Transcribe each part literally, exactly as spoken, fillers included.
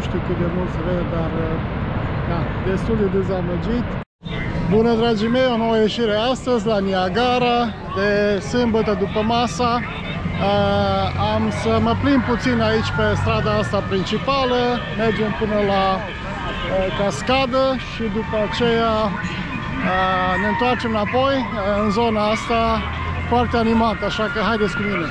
știu cât de mult se vede, dar da, destul de dezamăgit. Bună, dragii mei, o nouă ieșire astăzi la Niagara, de sâmbătă după masa. Uh, am să mă plimb puțin aici pe strada asta principală, mergem până la uh, cascadă și după aceea uh, ne întoarcem înapoi uh, în zona asta foarte animată, așa că haideți cu mine.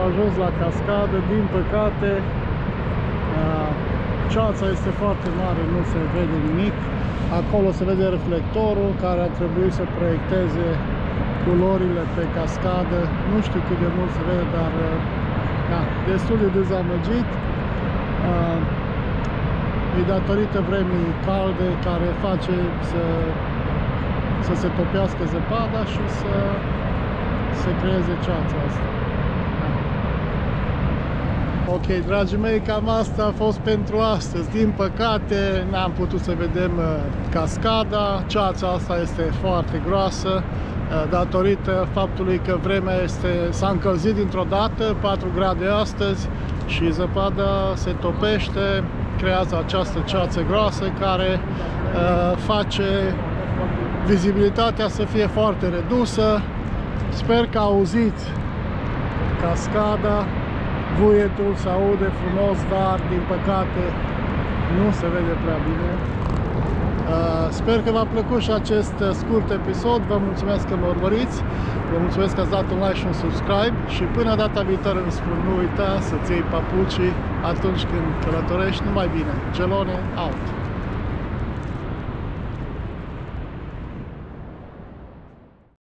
ajuns la cascadă, din păcate ceața este foarte mare, nu se vede nimic. Acolo se vede reflectorul care ar trebui să proiecteze culorile pe cascadă. Nu știu cât de mult se vede, dar da, destul de dezamăgit. E datorită vremii calde care face să, să se topească zăpada și să se creeze ceața asta. Ok, dragii mei, cam asta a fost pentru astăzi. Din păcate, n-am putut să vedem uh, cascada. Ceața asta este foarte groasă, uh, datorită faptului că vremea este, s-a încălzit dintr-o dată, patru grade astăzi, și zăpada se topește, creează această ceață groasă care uh, face vizibilitatea să fie foarte redusă. Sper că auziți cascada. Vuietul se aude frumos, dar din păcate nu se vede prea bine. Sper că v-a plăcut și acest scurt episod. Vă mulțumesc că mă urmăriți. Vă mulțumesc că ați dat un like și un subscribe. Și până data viitoare îmi spun, nu uita să-ți iei papucii atunci când călătorești. Numai bine. Gelone out!